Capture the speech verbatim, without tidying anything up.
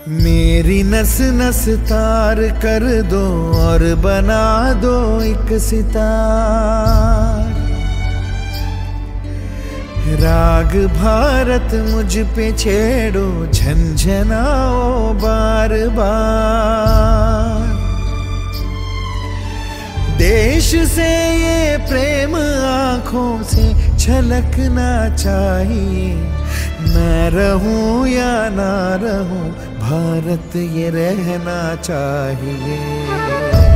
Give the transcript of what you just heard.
मेरी नस नस तार कर दो और बना दो एक सितार। राग भारत मुझ पे छेड़ो, झंझनाओ बार बार। देश से ये प्रेम आँखों से छलकना चाहिए। मैं रहूं या ना रहूं, भारत ये रहना चाहिए।